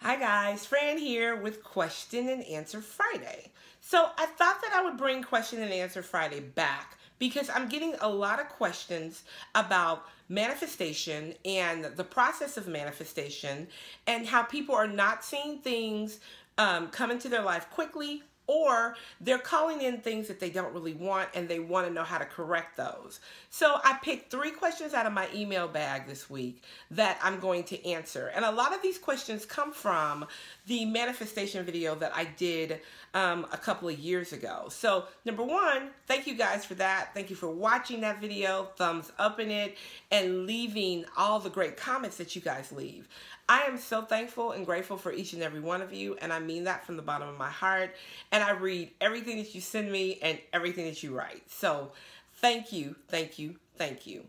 Hi guys, Fran here with Question and Answer Friday. So I thought that I would bring Question and Answer Friday back because I'm getting a lot of questions about manifestation and the process of manifestation and how people are not seeing things come into their life quickly, or they're calling in things that they don't really want and they want to know how to correct those. So I picked 3 questions out of my email bag this week that I'm going to answer. And a lot of these questions come from the manifestation video that I did a couple of years ago. So number 1, thank you guys for that. Thank you for watching that video, thumbs up in it, and leaving all the great comments that you guys leave. I am so thankful and grateful for each and every one of you, and I mean that from the bottom of my heart. And I read everything that you send me and everything that you write. So thank you, thank you, thank you.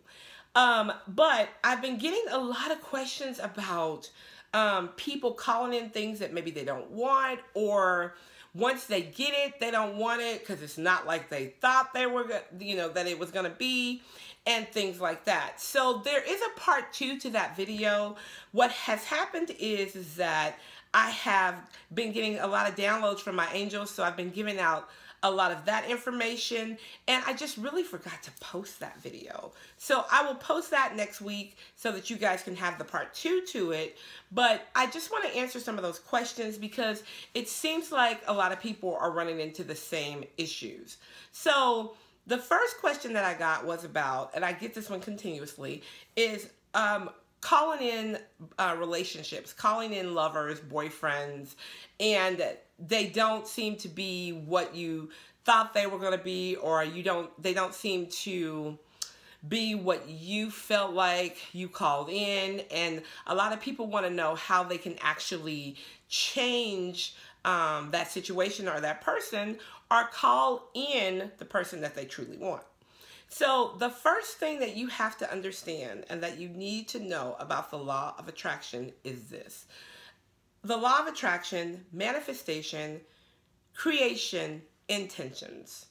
But I've been getting a lot of questions about people calling in things that maybe they don't want, or once they get it, they don't want it because it's not like they thought they were, that it was going to be, and things like that. So there is a part 2 to that video. What has happened is that I have been getting a lot of downloads from my angels, so I've been giving out a lot of that information, and I just really forgot to post that video. So I will post that next week so that you guys can have the part 2 to it. But I just want to answer some of those questions because it seems like a lot of people are running into the same issues. So the first question that I got was about, and I get this one continuously, is calling in relationships, calling in lovers, boyfriends, and they don't seem to be what you thought they were going to be, or they don't seem to be what you felt like you called in. And a lot of people want to know how they can actually change that situation or that person, or call in the person that they truly want. So the first thing that you have to understand and that you need to know about the law of attraction is this. The law of attraction, manifestation, creation, intentions.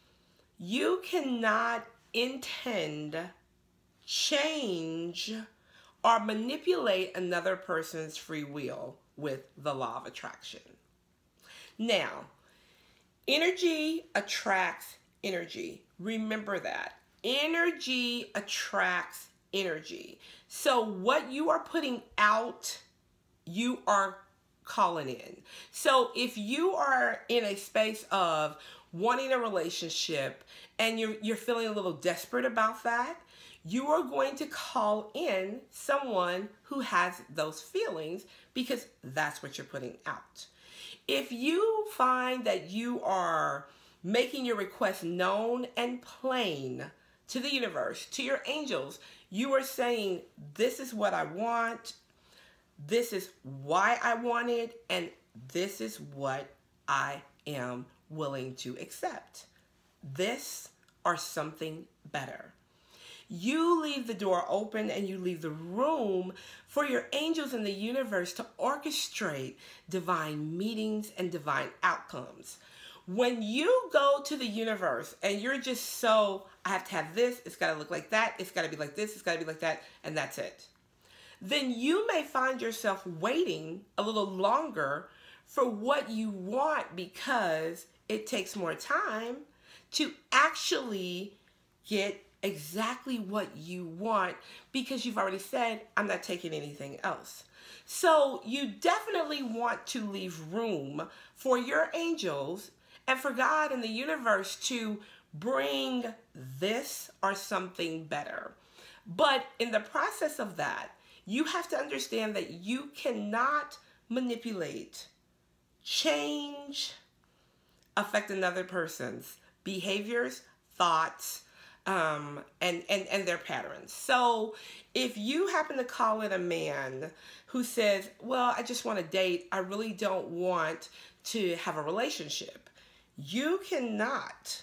You cannot intend, change, or manipulate another person's free will with the law of attraction. Now, energy attracts energy. Remember that. Energy attracts energy. So what you are putting out, you are calling in. So if you are in a space of wanting a relationship and you're feeling a little desperate about that, you are going to call in someone who has those feelings because that's what you're putting out. If you find that you are making your request known and plain to the universe, to your angels, you are saying, this is what I want, this is why I want it, and this is what I am willing to accept. This or something better. You leave the door open and you leave the room for your angels in the universe to orchestrate divine meetings and divine outcomes. When you go to the universe and you're just so, I have to have this, it's got to look like that, it's got to be like this, it's got to be like that, and that's it, then you may find yourself waiting a little longer for what you want because it takes more time to actually get exactly what you want because you've already said, I'm not taking anything else. So you definitely want to leave room for your angels and for God and the universe to bring this or something better. But in the process of that, you have to understand that you cannot manipulate, change, affect another person's behaviors, thoughts, and their patterns. So if you happen to call in a man who says, well, I just want to date, I really don't want to have a relationship, you cannot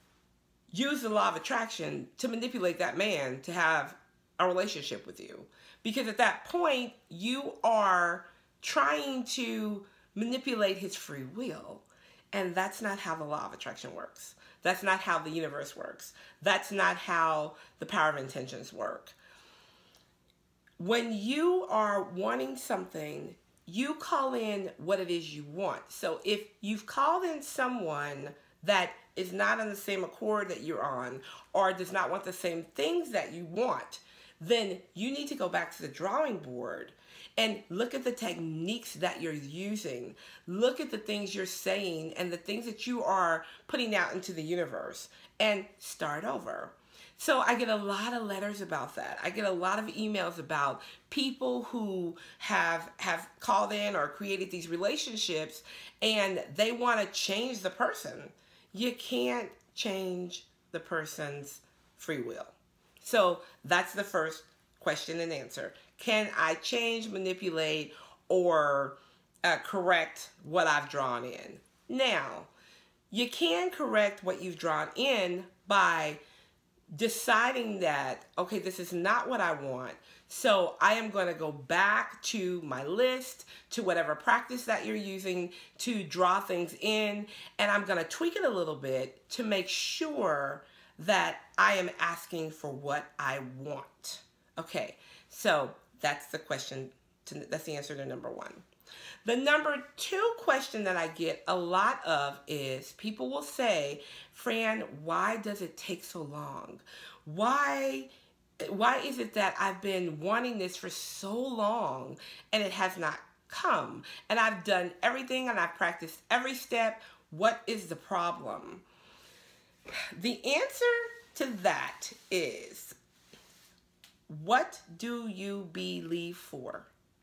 use the law of attraction to manipulate that man to have a relationship with you. Because at that point, you are trying to manipulate his free will. And that's not how the law of attraction works. That's not how the universe works. That's not how the power of intentions work. When you are wanting something, you call in what it is you want. So if you've called in someone that is not on the same accord that you're on, or does not want the same things that you want, then you need to go back to the drawing board and look at the techniques that you're using. Look at the things you're saying and the things that you are putting out into the universe, and start over. So I get a lot of letters about that. I get a lot of emails about people who have called in or created these relationships, and they want to change the person. You can't change the person's free will. So that's the first question and answer. Can I change, manipulate, or correct what I've drawn in? Now, you can correct what you've drawn in by deciding that, okay, this is not what I want. So I am going to go back to my list, to whatever practice that you're using to draw things in, and I'm going to tweak it a little bit to make sure that I am asking for what I want. Okay, so that's the question. That's the answer to number one. The number two question that I get a lot of is people will say, Fran, why does it take so long? Why is it that I've been wanting this for so long and it has not come? And I've done everything and I've practiced every step. What is the problem? The answer to that is, what do you believe for?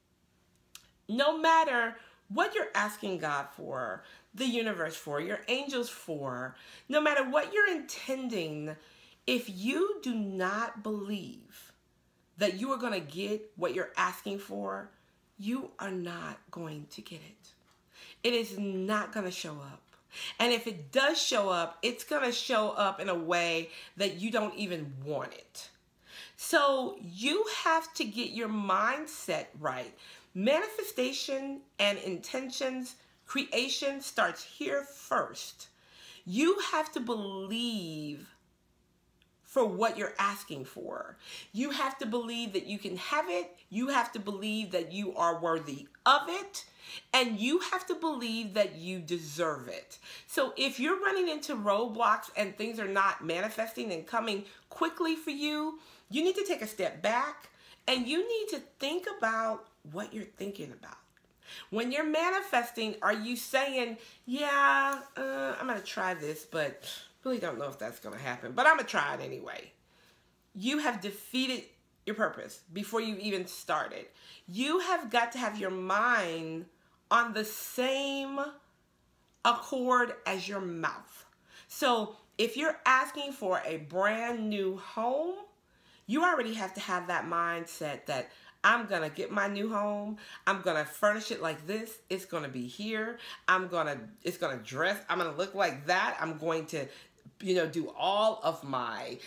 No matter what you're asking God for, the universe for, your angels for, no matter what you're intending, if you do not believe that you are going to get what you're asking for, you are not going to get it. It is not going to show up. And if it does show up, it's going to show up in a way that you don't even want it. So you have to get your mindset right. Manifestation and intentions, creation starts here first. You have to believe for what you're asking for. You have to believe that you can have it. You have to believe that you are worthy of it. And you have to believe that you deserve it. So if you're running into roadblocks and things are not manifesting and coming quickly for you, you need to take a step back and you need to think about what you're thinking about. When you're manifesting, are you saying, yeah, I'm going to try this, but really don't know if that's going to happen, but I'm going to try it anyway. You have defeated your purpose before you even started. You have got to have your mind on the same accord as your mouth. So if you're asking for a brand new home, you already have to have that mindset that I'm going to get my new home. I'm going to furnish it like this. It's going to be here. It's going to dress. I'm going to look like that. I'm going to, do all of my,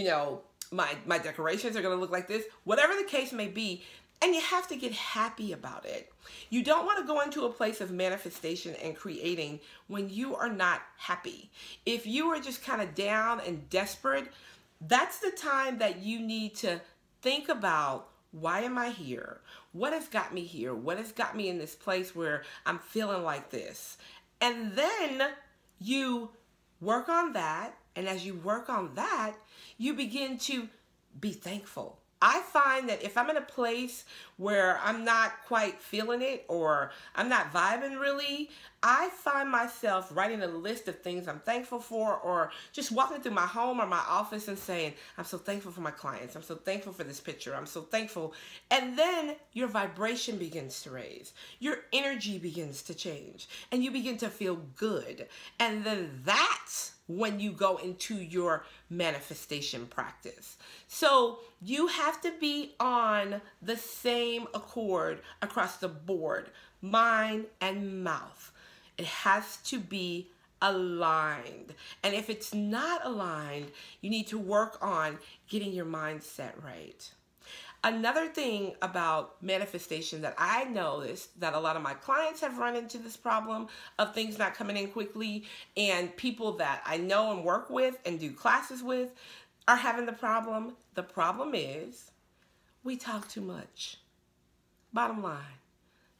my decorations are going to look like this. Whatever the case may be. And you have to get happy about it. You don't want to go into a place of manifestation and creating when you are not happy. If you are just kind of down and desperate, that's the time that you need to think about, why am I here? What has got me here? What has got me in this place where I'm feeling like this? And then you work on that. And as you work on that, you begin to be thankful. I find that if I'm in a place where I'm not quite feeling it or I'm not vibing really, I find myself writing a list of things I'm thankful for, or just walking through my home or my office and saying, I'm so thankful for my clients. I'm so thankful for this picture. I'm so thankful. And then your vibration begins to raise. Your energy begins to change and you begin to feel good. And then that's when you go into your manifestation practice. So you have to be on the same accord across the board, mind and mouth. It has to be aligned. And if it's not aligned, you need to work on getting your mindset right. Another thing about manifestation that I noticed that a lot of my clients have run into this problem of things not coming in quickly, and people that I know and work with and do classes with are having the problem. The problem is we talk too much. Bottom line.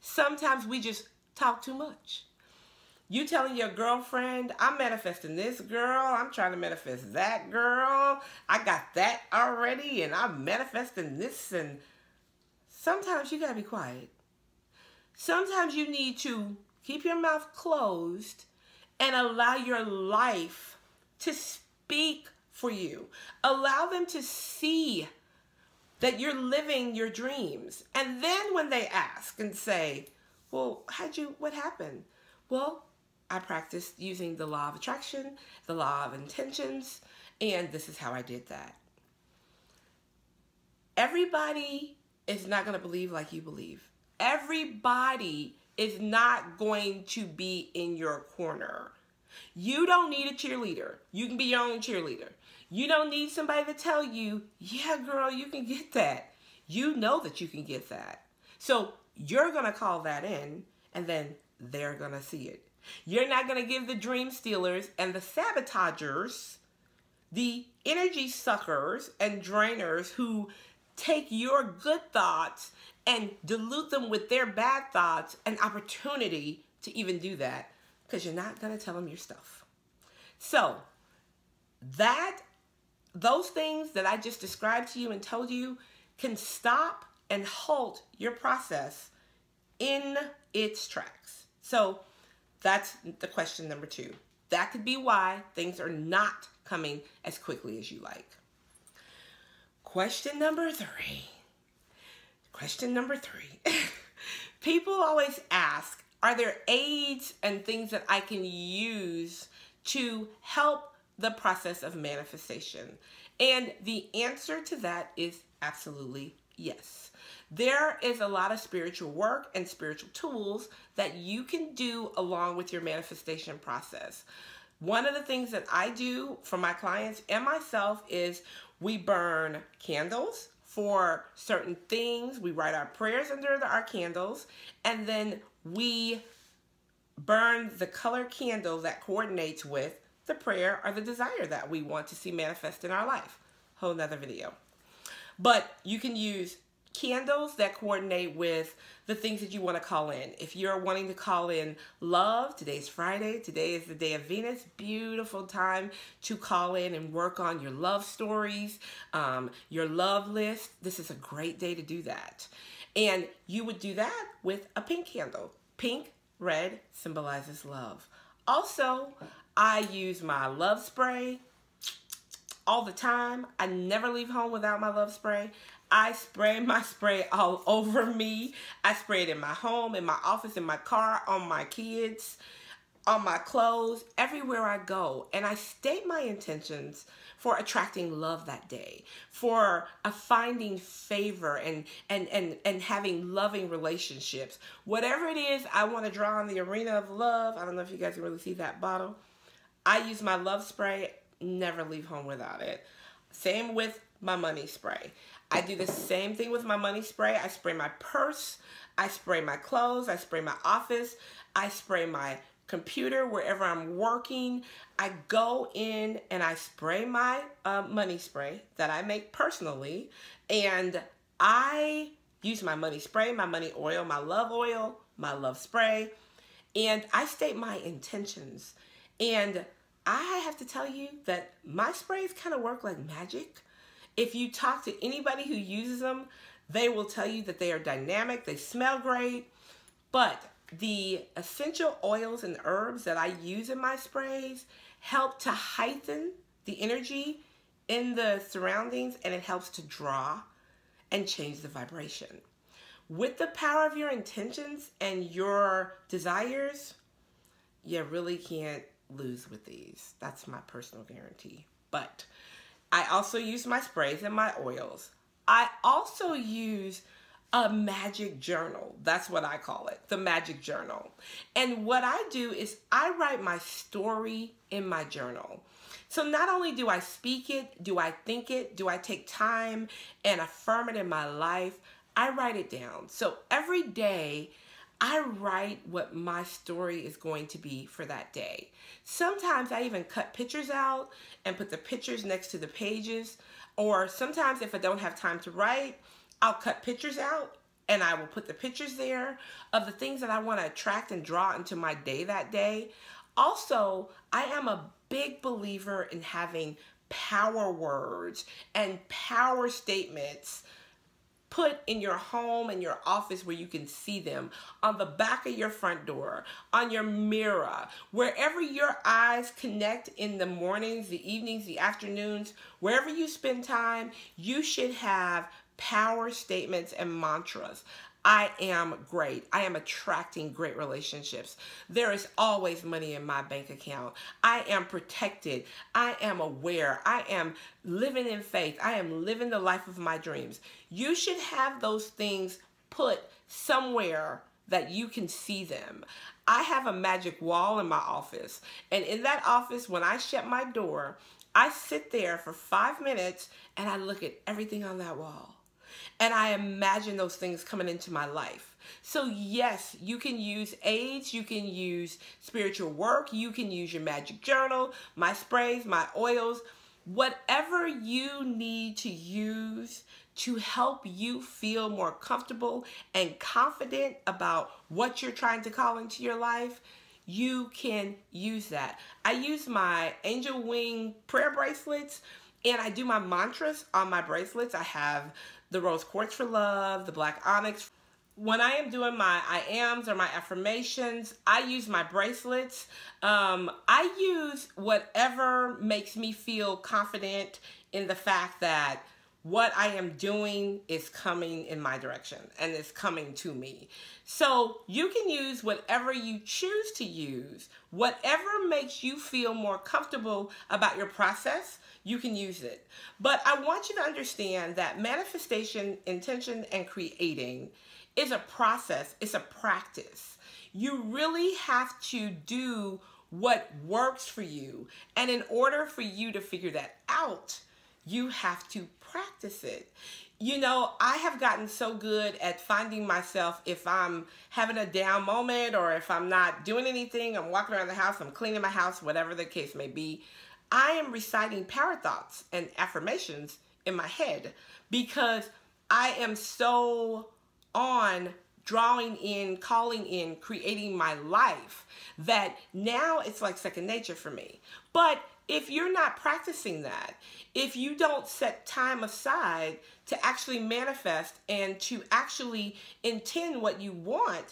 Sometimes we just talk too much. You telling your girlfriend, I'm manifesting this girl, I'm trying to manifest that girl, I got that already, and I'm manifesting this, and sometimes you gotta be quiet. Sometimes you need to keep your mouth closed and allow your life to speak for you. Allow them to see that you're living your dreams. And then when they ask and say, well, what happened? Well, I practiced using the law of attraction, the law of intentions, and this is how I did that. Everybody is not going to believe like you believe. Everybody is not going to be in your corner. You don't need a cheerleader. You can be your own cheerleader. You don't need somebody to tell you, yeah, girl, you can get that. You know that you can get that. So you're going to call that in, and then they're going to see it. You're not going to give the dream stealers and the sabotagers, the energy suckers and drainers who take your good thoughts and dilute them with their bad thoughts an opportunity to even do that, because you're not going to tell them your stuff. So those things that I just described to you and told you can stop and halt your process in its tracks. So that's the question number 2. That could be why things are not coming as quickly as you like. Question number 3. Question number 3. People always ask, are there aids and things that I can use to help the process of manifestation? And the answer to that is absolutely yes. There is a lot of spiritual work and spiritual tools that you can do along with your manifestation process. One of the things that I do for my clients and myself is we burn candles for certain things. We write our prayers under our candles, and then we burn the color candle that coordinates with the prayer or the desire that we want to see manifest in our life. Whole nother video. But you can use candles that coordinate with the things that you want to call in. If you're wanting to call in love, today's Friday, today is the day of Venus, beautiful time to call in and work on your love stories, your love list. This is a great day to do that. And you would do that with a pink candle. Pink, red symbolizes love. Also, I use my love spray all the time. I never leave home without my love spray. I spray my spray all over me. I spray it in my home, in my office, in my car, on my kids, on my clothes, everywhere I go. And I state my intentions for attracting love that day, for finding favor and having loving relationships. Whatever it is I want to draw in the arena of love. I don't know if you guys can really see that bottle. I use my love spray, never leave home without it. Same with my money spray. I do the same thing with my money spray. I spray my purse, I spray my clothes, I spray my office, I spray my computer wherever I'm working. I go in and I spray my money spray that I make personally, and I use my money spray, my money oil, my love spray, and I state my intentions. And I have to tell you that my sprays kind of work like magic. If you talk to anybody who uses them, they will tell you that they are dynamic, they smell great, but the essential oils and herbs that I use in my sprays help to heighten the energy in the surroundings, and it helps to draw and change the vibration. With the power of your intentions and your desires, you really can't lose with these. That's my personal guarantee. But I also use my sprays and my oils. I also use a magic journal. That's what I call it, the magic journal. And what I do is I write my story in my journal. So not only do I speak it, do I think it, do I take time and affirm it in my life, I write it down. So every day I write what my story is going to be for that day. Sometimes I even cut pictures out and put the pictures next to the pages. Or sometimes if I don't have time to write, I'll cut pictures out and I will put the pictures there of the things that I want to attract and draw into my day that day. Also, I am a big believer in having power words and power statements put in your home and your office where you can see them, on the back of your front door, on your mirror, wherever your eyes connect in the mornings, the evenings, the afternoons, wherever you spend time, you should have power statements and mantras. I am great. I am attracting great relationships. There is always money in my bank account. I am protected. I am aware. I am living in faith. I am living the life of my dreams. You should have those things put somewhere that you can see them. I have a magic wall in my office, and in that office, when I shut my door, I sit there for 5 minutes and I look at everything on that wall. And I imagine those things coming into my life. So yes, you can use aids, you can use spiritual work, you can use your magic journal, my sprays, my oils, whatever you need to use to help you feel more comfortable and confident about what you're trying to call into your life. You can use that. I use my angel wing prayer bracelets, and I do my mantras on my bracelets. I have the rose quartz for love, the black onyx. When I am doing my I ams or my affirmations, I use my bracelets. I use whatever makes me feel confident in the fact that what I am doing is coming in my direction and is coming to me. So you can use whatever you choose to use. Whatever makes you feel more comfortable about your process, you can use it. But I want you to understand that manifestation, intention, and creating is a process. It's a practice. You really have to do what works for you. And in order for you to figure that out, you have to practice it. You know, I have gotten so good at finding myself if I'm having a down moment or if I'm not doing anything, I'm walking around the house, I'm cleaning my house, whatever the case may be, I am reciting power thoughts and affirmations in my head because I am so on drawing in, calling in, creating my life that now it's like second nature for me. But if you're not practicing that, if you don't set time aside to actually manifest and to actually intend for what you want,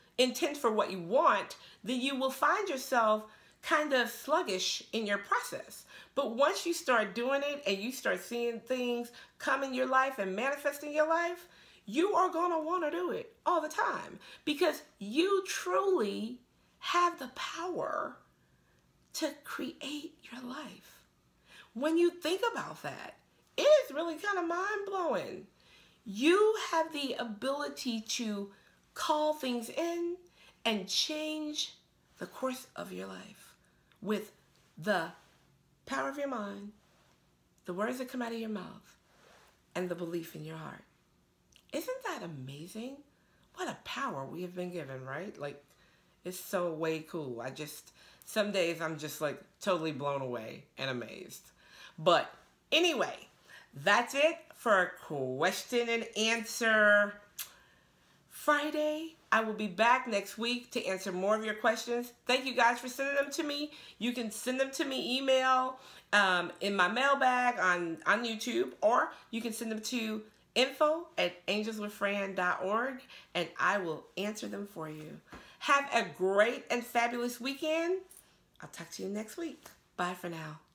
then you will find yourself kind of sluggish in your process. But once you start doing it and you start seeing things come in your life and manifesting your life, you are going to want to do it all the time because you truly have the power to create your life. When you think about that, it is really kind of mind-blowing. You have the ability to call things in and change the course of your life with the power of your mind, the words that come out of your mouth, and the belief in your heart. Isn't that amazing? What a power we have been given, right? Like, it's so way cool. Some days I'm just like totally blown away and amazed. But anyway, that's it for Question and Answer Friday. I will be back next week to answer more of your questions. Thank you guys for sending them to me. You can send them to me email in my mailbag on YouTube, or you can send them to info@angelswithfran.org, and I will answer them for you. Have a great and fabulous weekend. I'll talk to you next week. Bye for now.